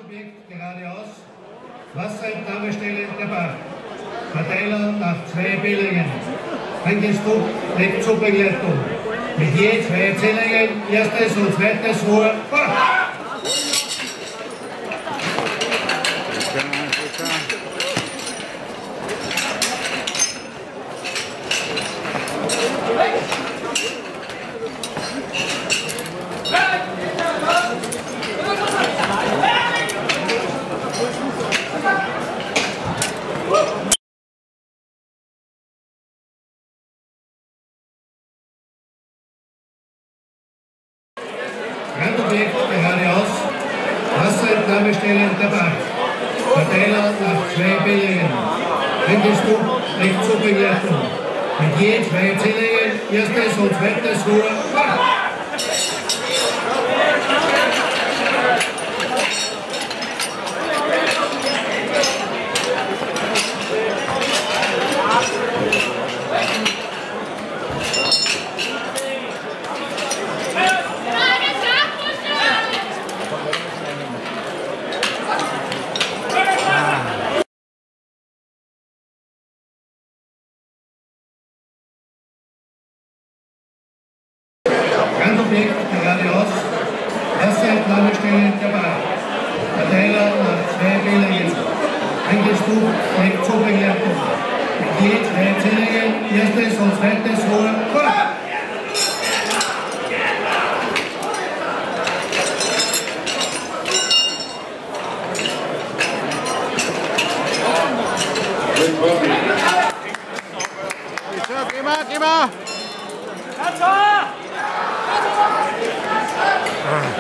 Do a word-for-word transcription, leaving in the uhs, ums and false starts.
Objekt geradeaus. Wasserentnahmestelle der Bach. Verteiler nach zwei Billingen. Eingestuft mit Zubegleitung. Mit je zwei Zählungen, erstes und zweites Rohr. Brandobjekt geradeaus, Wasserentnahmestelle der Bach. Verteiler nach zwei Billingen. Eingestuft mit Zubegleitung. Mit je zwei Zählungen, erstes und zweites Rohr. Brandobjekt geradeaus, Wasserentnahmestelle der Bach. Verteiler nach zwei Billingen. Eingestuft mit Zubegleitung. Mit je zwei Zählungen, erstes und zweites Rohr. Geh mal, geh mal! Katja! Ah.